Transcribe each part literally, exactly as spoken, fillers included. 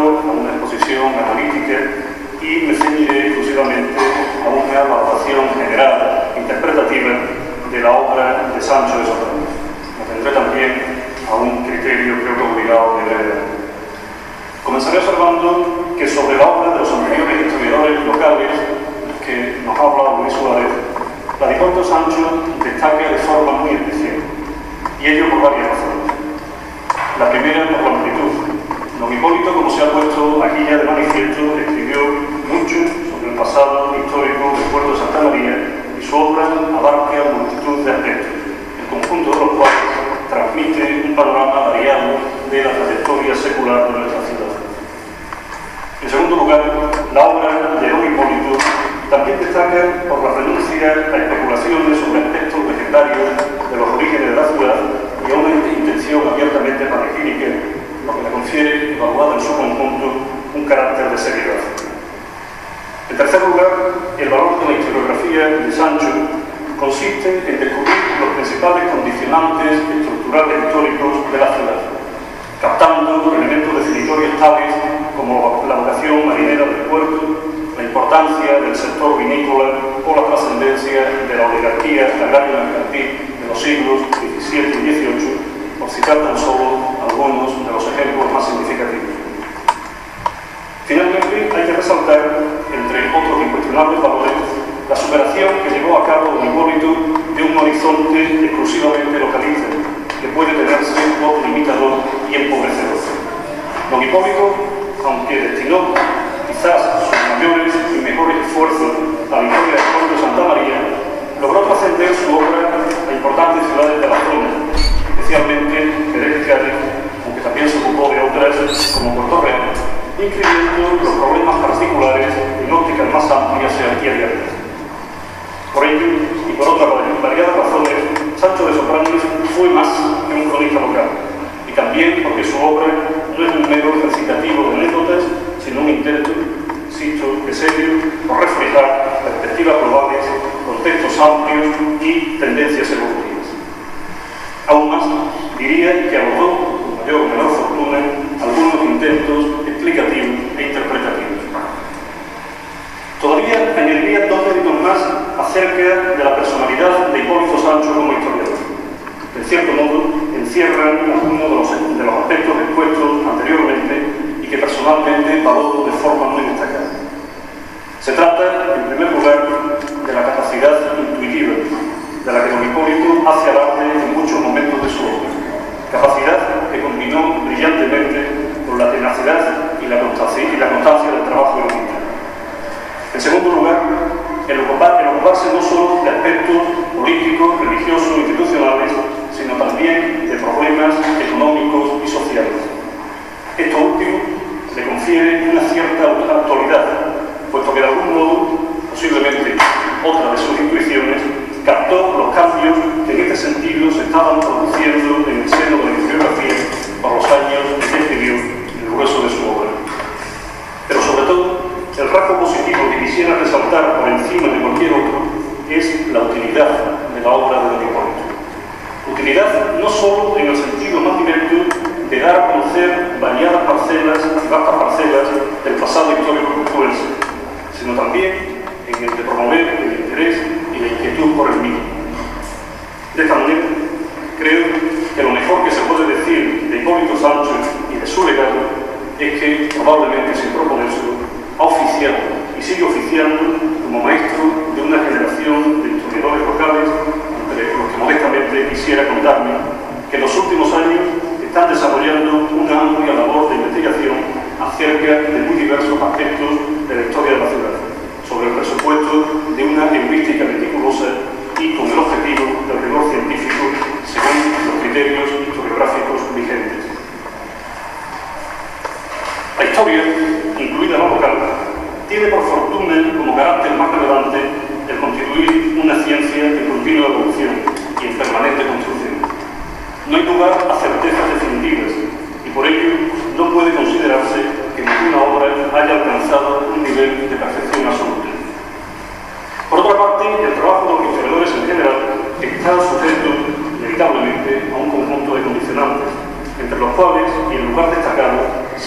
refiero a una exposición analítica y me ceñiré exclusivamente a una valoración general, interpretativa, de la obra de Sancho de Soprano. Me tendré también a un criterio, creo que obligado, de breve. Comenzaré observando que sobre la obra de los anteriores historiadores locales que nos habla Luis Suárez, la de Hipólito Sancho destaca de forma muy especial, y ello por varias razones. La primera, por la amplitud. Don Hipólito, como se ha puesto aquí ya de manifiesto, escribió mucho sobre el pasado histórico del puerto de Santa María y su obra abarca multitud de aspectos, el conjunto de los cuales transmite un panorama variado de la trayectoria secular de nuestra ciudad. En segundo lugar, la obra de don Hipólito también destaca por la renuncia a especulaciones sobre aspectos legendarios de los orígenes de la ciudad y a una intención abiertamente panegírica, lo que le confiere, evaluada en su conjunto, un carácter de seriedad. En tercer lugar, el valor de la historiografía de Sancho consiste en descubrir los principales condicionantes estructurales históricos de la ciudad, captando elementos definitorios tales como la vocación marinera del puerto, la importancia del sector vinícola o la trascendencia de la oligarquía agraria mercantil de los siglos diecisiete y dieciocho, por citar tan solo algunos de los ejemplos más significativos. Finalmente, hay que resaltar, entre otros incuestionables valores, la superación que llevó a cabo don Hipólito de un horizonte exclusivamente localista, que puede tenerse por limitador y empobrecedor. Don Hipólito, aunque destinó quizás sus mayores y mejores esfuerzos a la historia del puerto de Santa María, logró trascender su obra a importantes ciudades de la zona, especialmente Jerez y Cádiz, aunque también se ocupó de otras como Puerto Real, incluyendo los problemas particulares en ópticas más amplias y abiertas. Por ello, y por otras variadas razones, Sancho de Soprano fue más que un cronista local, y también porque su obra no es un mero recitativo de anécdotas, sino un intento, insisto, de serio, por reflejar perspectivas globales, contextos amplios y tendencias evolutivas. Aún más, diría que abordó, con mayor o menor fortuna, algunos intentos explicativos e interpretativos. Todavía añadiría dos méritos más acerca de la personalidad de Hipólito Sancho como historiador. En cierto modo, encierran algunos de los, de los aspectos expuestos anteriormente y que personalmente valoro de forma muy destacada. Se trata, en primer lugar, de la capacidad intuitiva, de la que don Hipólito hace alarde en muchos momentos de su obra, capacidad que combinó brillantemente con la tenacidad y la constancia, y la constancia del trabajo erudito. En segundo lugar, el, ocupar, el ocuparse no solo de aspectos políticos, religiosos, institucionales, sino también de problemas económicos y sociales. Esto último le confiere una cierta actualidad, puesto que de algún modo, posiblemente otra de sus intuiciones, captó los cambios que en este sentido se estaban produciendo en el seno de la historiografía por los años que describió el grueso de su obra. Pero sobre todo, el rasgo positivo que quisiera resaltar por encima de cualquier otro es la utilidad de la obra de don Hipólito. Utilidad no solo en el sentido más directo de dar a conocer variadas parcelas y vastas parcelas del pasado histórico portuense, sino también en el de promover el interés y la inquietud por el mismo. De esta manera, creo que lo mejor que se puede decir de Hipólito Sancho y de su legado es que, probablemente sin proponérselo, ha oficiado y sigue oficiando como maestro de una generación de historiadores locales, entre los que modestamente quisiera contarme que en los últimos años están desarrollando una amplia labor de investigación acerca de muy diversos aspectos de la historia de la ciudad, sobre el presupuesto de una heurística meticulosa y con el objetivo del rigor científico según los criterios historiográficos vigentes. La historia, incluida la local, tiene por fortuna como carácter más relevante el constituir una ciencia en continua evolución y en permanente construcción. No hay lugar a certezas definitivas y por ello no puede considerarse que ninguna obra haya alcanzado un nivel de perfección absoluta. Por otra parte, el trabajo de los historiadores en general está sujeto inevitablemente a un conjunto de condicionantes, entre los cuales, y en lugar destacado, se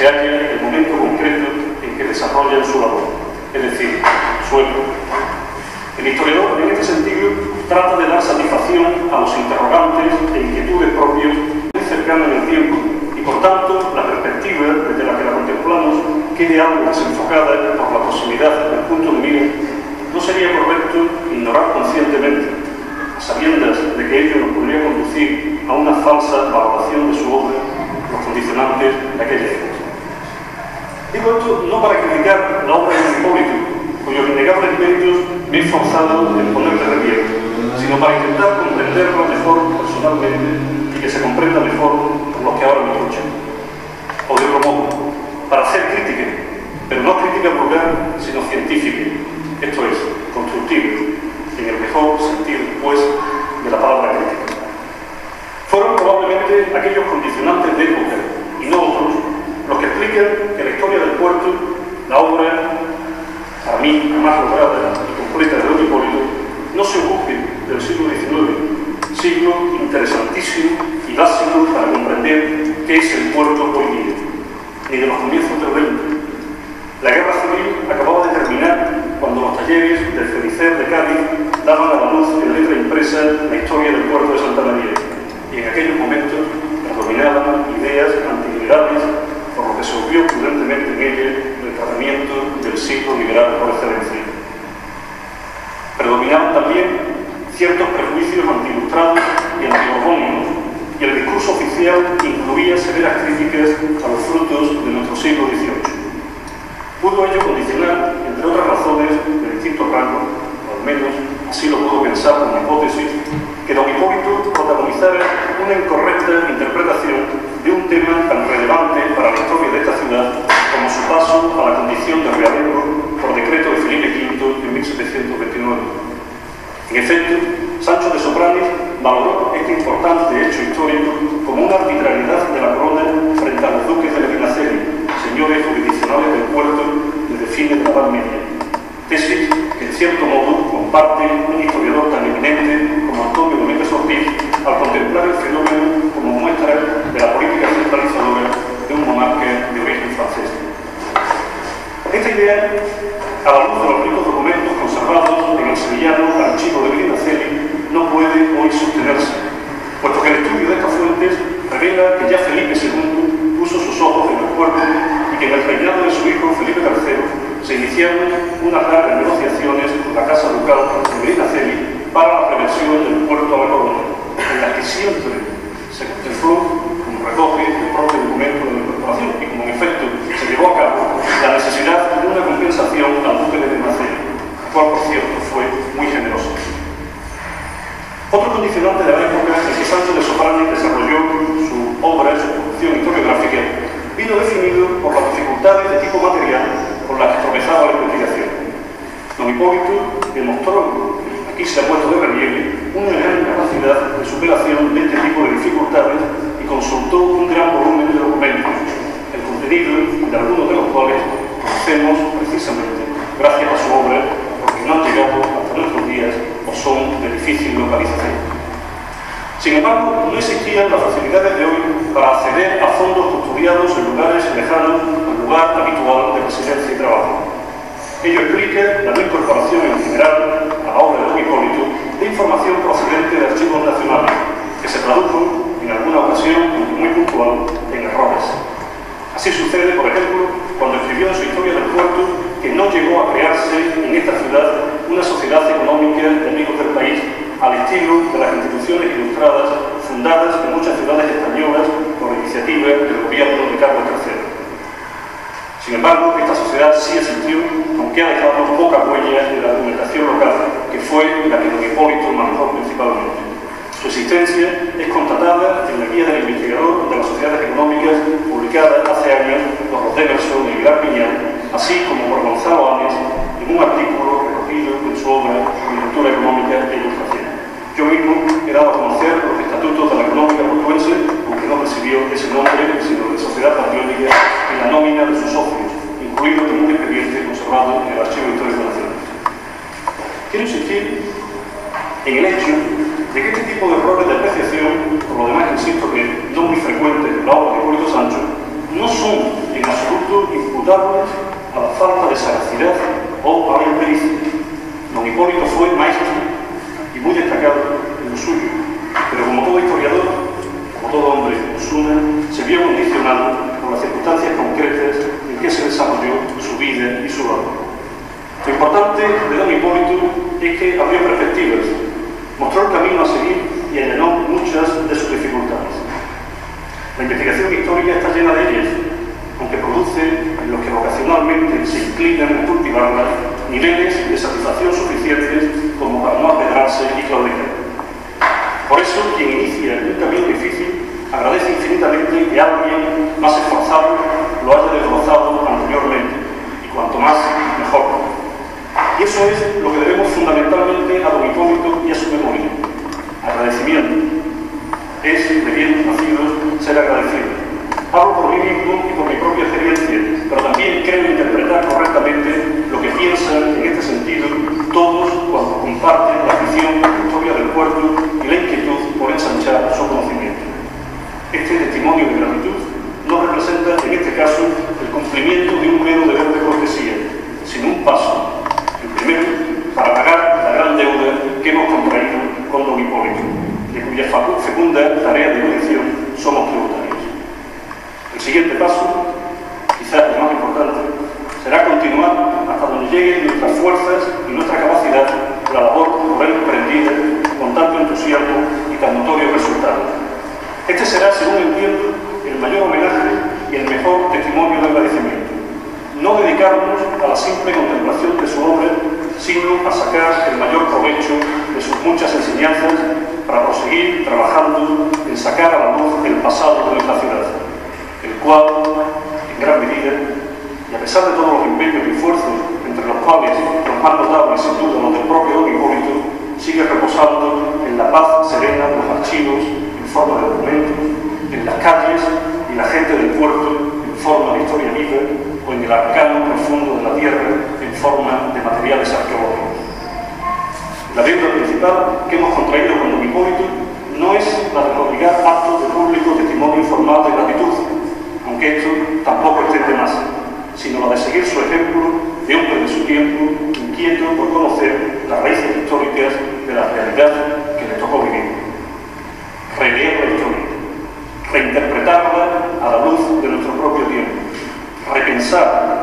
se halla el momento concreto en que desarrollan su labor, es decir, su época. El historiador, en este sentido, trata de dar satisfacción a los interrogantes e inquietudes propios muy cercanos en el tiempo y, por tanto, la perspectiva desde la que la contemplamos quede algo desenfocada por la proximidad del punto de mira. No sería correcto ignorar conscientemente, a sabiendas de que ello nos podría conducir a una falsa valoración de su obra, los condicionantes de aquella época. Digo esto no para criticar la obra de Hipólito, cuyos innegables méritos me he esforzado en poner de relieve, sino para intentar comprenderla mejor personalmente y que se comprenda mejor por los que ahora me escuchan. O de otro modo, para hacer crítica, pero no crítica vulgar, sino científica, esto es, constructiva, en el mejor sentido, pues, de la palabra crítica. Fueron probablemente aquellos condicionantes de época, y no otros, los que explican que la historia del puerto, la obra, para mí, la más lograda y completa de don Hipólito, no se ocupe del siglo diecinueve, siglo interesantísimo y básico para comprender qué es el puerto hoy día, ni de los comienzos del veinte. La guerra civil acababa de terminar cuando los talleres del Felicer de Cádiz daban a la luz en letra impresa la historia del puerto de Santa María, y en aquellos momentos predominaban ideas antiliberales, por lo que se obvió prudentemente en ella el tratamiento del siglo liberal por excelencia. Predominaban también ciertos prejuicios antiilustrados y antiborbónicos, y el discurso oficial incluía severas críticas a los frutos de nuestro siglo dieciocho. Pudo ello condicionar, entre otras razones de distinto rango, o al menos así lo puedo pensar como hipótesis, que don Hipólito protagonizara una incorrecta interpretación de un tema tan relevante para la historia de esta ciudad como su paso a la condición de realengo por decreto de Felipe quinto en mil setecientos veintinueve. En efecto, Sancho de Sopranis valoró este importante hecho histórico como una arbitrariedad de la corona frente a los duques de Medinaceli, señores jurisdiccionales del puerto desde fines de la Edad Media. Tesis que en cierto modo comparte un historiador tan eminente como Antonio Domínguez Ortiz al contemplar el fenómeno como muestra de la política centralizadora de un monarca de origen francés. Esta idea, a la luz de los ricos documentos conservados en el sevillano archivo de Medinaceli, no puede hoy sostenerse, puesto que el estudio de estas fuentes revela que ya Felipe segundo puso sus ojos en el puerto y que en el reinado de su hijo Felipe tercero se iniciaron unas largas negociaciones con la Casa Ducal de Medinaceli para la prevención del puerto a la corona, en la que siempre se contempló, como recoge el propio documento de la incorporación, y como en efecto se llevó a cabo, la necesidad de una compensación al duque de Medinaceli, el cual, por cierto, fue muy generoso. Otro condicionante de la época en que Sancho de Sopranis desarrolló su obra, su producción historiográfica, vino definido por las dificultades de tipo material con las que tropezaba la investigación. Don Hipólito demostró, aquí se ha puesto de relieve, una gran capacidad de superación de este tipo de dificultades y consultó un gran volumen de documentos, el contenido de algunos de los cuales conocemos precisamente gracias a su obra, porque no han llegado hasta nuestros días o son de difícil localización. Sin embargo, no existían las facilidades de hoy para acceder a fondos custodiados en lugares lejanos al lugar habitual de residencia y trabajo. Ello explica la no incorporación en general a la obra de don Hipólito de información procedente de archivos nacionales, que se tradujo en alguna ocasión, muy puntual, en errores. Así sucede, por ejemplo, cuando escribió en su historia del puerto que no llegó a crearse en esta ciudad una sociedad económica de amigos del país, al estilo de las instituciones ilustradas fundadas en muchas ciudades españolas por iniciativa del gobierno de Carlos tercero. Sin embargo, esta sociedad sí existió, aunque ha dejado poca huella en la documentación local, que fue la que don Hipólito manejó principalmente. Su existencia es constatada en la guía del investigador de las sociedades económicas publicada hace años por los Demerson y Vilar Piñán, así como por Gonzalo Ames en un artículo recogido en su obra Coyuntura Económica e Ilustración. Yo mismo he dado a conocer los estatutos de la económica portuense, aunque no recibió ese nombre, sino de sociedad patriótica, en la nómina de sus socios, incluido en un expediente conservado en el Archivo Histórico Nacional. Quiero insistir en el hecho de que este tipo de errores de apreciación, por lo demás insisto que no muy frecuentes en la obra de Hipólito Sancho, no son en absoluto absoluto imputables a la falta de sagacidad o a la impericia. Don Hipólito fue maestro y muy destacado en lo suyo, pero como todo historiador, como todo hombre osuna, se vio condicionado por las circunstancias concretas en que se desarrolló su vida y su obra. Lo importante de don Hipólito es que abrió perspectivas, mostró el camino a seguir y allanó muchas de sus dificultades. La investigación histórica está llena de ellas, aunque produce en los que vocacionalmente se inclinan a cultivarlas niveles de satisfacción suficientes como para no apedrarse y claudicar. Por eso, quien inicia un camino difícil agradece infinitamente que alguien más esforzado lo haya desbrozado anteriormente, y cuanto más, mejor. Y eso es lo que debemos fundamentalmente a don Hipólito y a su memoria. Agradecimiento. Es de bien nacidos ser agradecidos. Hablo por mí mismo y por mi propia experiencia, pero también creo interpretar correctamente lo que piensan en este sentido todos cuando comparten la afición por la historia del puerto y la inquietud por ensanchar su conocimiento. Este testimonio de gratitud no representa, en este caso, el cumplimiento de un mero deber de cortesía, sino un paso, el primero, para pagar la gran deuda que hemos contraído con don Hipólito, de cuya fecunda tarea de erudición somos tributarios. El siguiente paso, quizás el más importante, será continuar hasta donde lleguen nuestras fuerzas y nuestra capacidad la labor por él emprendida con tanto entusiasmo y tan notorios resultados. Este será, según entiendo, el mayor homenaje y el mejor testimonio de agradecimiento. No dedicarnos a la simple contemplación de su obra, sino a sacar el mayor provecho de sus muchas enseñanzas para proseguir trabajando en sacar a la luz el pasado de nuestra ciudad, el cual, en gran medida, y a pesar de todos los empeños y esfuerzos, entre los cuales los más notables sin duda los del propio don Hipólito, sigue reposando en la paz serena de los archivos en forma de documentos, en las calles y la gente del puerto en forma de historia viva, o en el arcano profundo de la tierra en forma de materiales arqueológicos. La deuda principal que hemos contraído con don Hipólito no es la de obligar actos de público testimonio informal de gratitud, aunque esto tampoco esté de más, sino la de seguir su ejemplo de hombre de su tiempo, inquieto por conocer las raíces históricas de la realidad que le tocó vivir. Releer la historia, reinterpretarla a la luz de nuestro propio tiempo, repensar